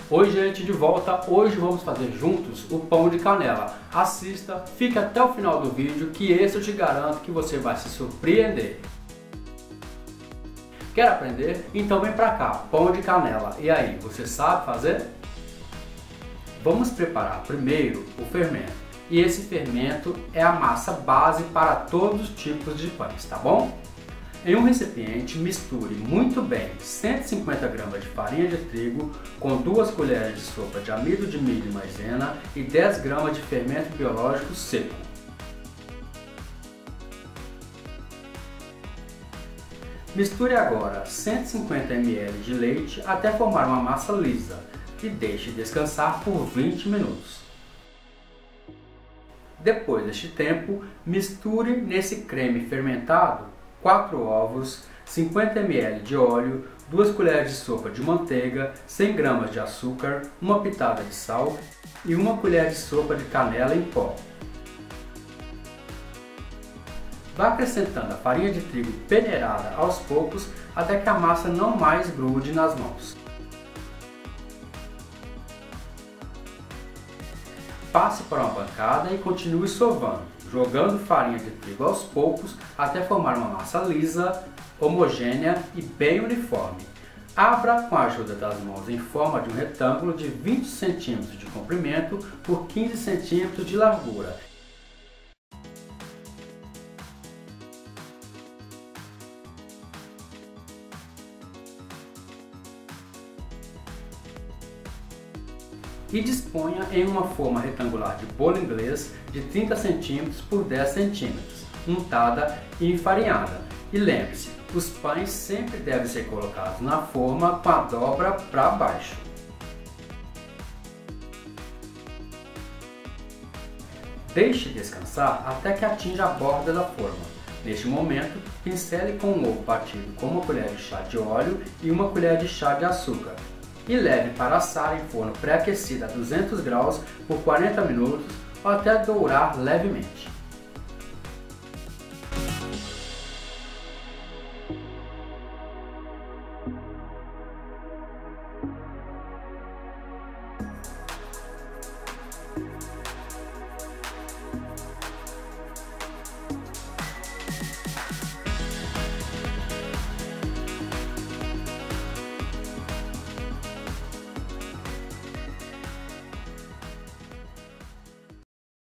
Oi gente, de volta. Hoje vamos fazer juntos o pão de canela. Assista, fique até o final do vídeo que esse eu te garanto que você vai se surpreender. Quer aprender? Então vem pra cá, pão de canela. E aí, você sabe fazer? Vamos preparar primeiro o fermento. E esse fermento é a massa base para todos os tipos de pães, tá bom? Em um recipiente, misture muito bem 150 gramas de farinha de trigo com 2 colheres de sopa de amido de milho e maisena e 10 gramas de fermento biológico seco. Misture agora 150 ml de leite até formar uma massa lisa e deixe descansar por 20 minutos. Depois deste tempo, misture nesse creme fermentado 4 ovos, 50 ml de óleo, 2 colheres de sopa de manteiga, 100 gramas de açúcar, uma pitada de sal e 1 colher de sopa de canela em pó. Vá acrescentando a farinha de trigo peneirada aos poucos até que a massa não mais grude nas mãos. Passe para uma bancada e continue sovando, jogando farinha de trigo aos poucos até formar uma massa lisa, homogênea e bem uniforme. Abra com a ajuda das mãos em forma de um retângulo de 20 cm de comprimento por 15 cm de largura. E disponha em uma forma retangular de bolo inglês de 30 cm por 10 cm, untada e enfarinhada. E lembre-se, os pães sempre devem ser colocados na forma com a dobra para baixo. Deixe descansar até que atinja a borda da forma. Neste momento, pincele com um ovo batido com 1 colher de chá de óleo e 1 colher de chá de açúcar. E leve para assar em forno pré-aquecido a 200 graus por 40 minutos ou até dourar levemente.